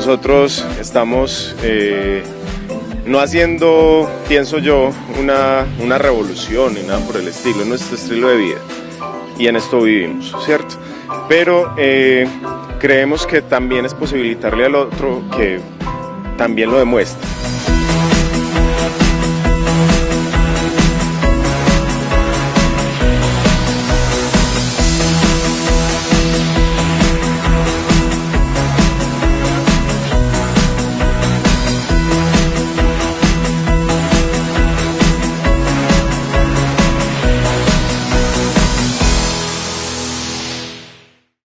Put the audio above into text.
nosotros estamos no haciendo, pienso yo, una revolución ni nada por el estilo, es nuestro estilo de vida y en esto vivimos, ¿cierto? Pero creemos que también es posibilitarle al otro que también lo demuestre.